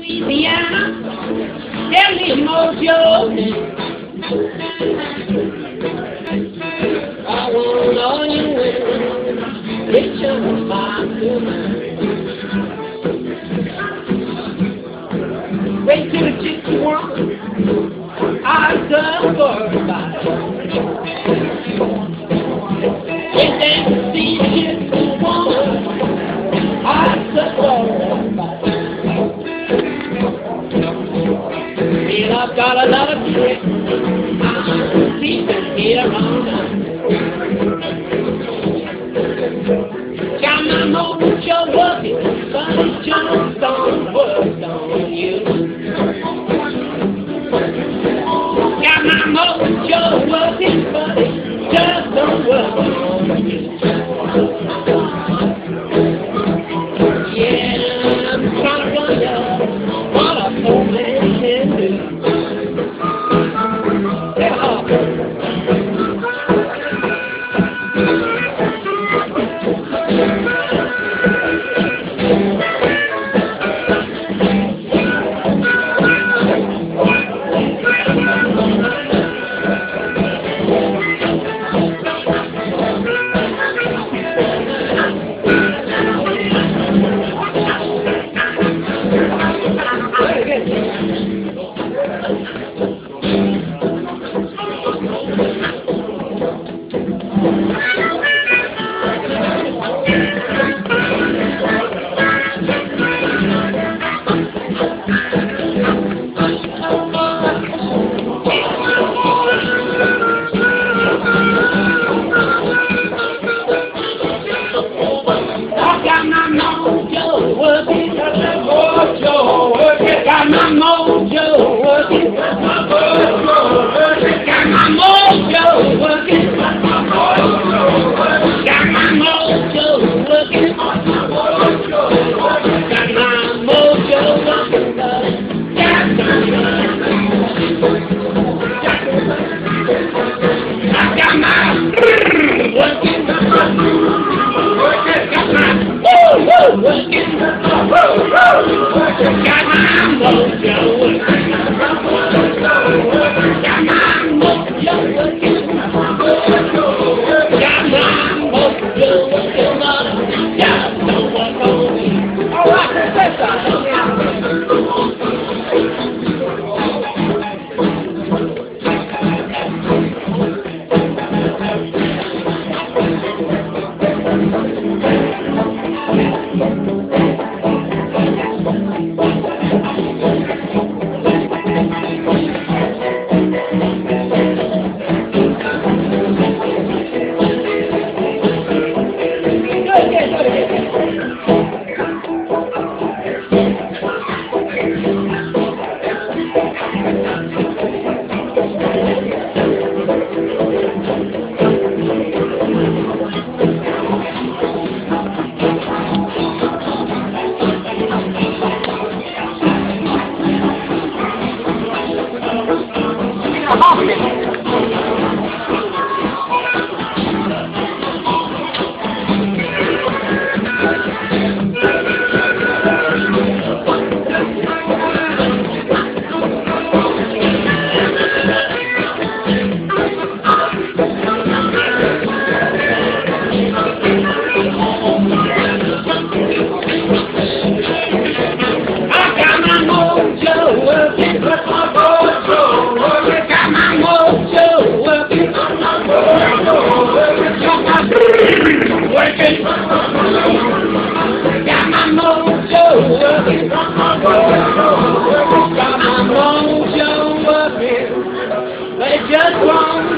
Louisiana, Ellie Mojo. I want all you women, rich and fine women. Wait till the gypsy woman, I've done for everybody. Wait till the gypsy woman, I've done for everybody. And I've got a lot of tricks, I'm sleeping here all night. Got my mojo working, but it just don't work on you. Got my mojo working, but it just don't work on you. Yeah, I'm trying to wonder what a poor man can do. Got my mojo working, got my mojo working, got my mojo working, got my mojo working, got my mojo working, got my mojo working, got my mojo working, I got my working, got my working, got my working, got my mojo working, got my mojo working, got my mojo working, just don't work on me. All right, Professor. Just won't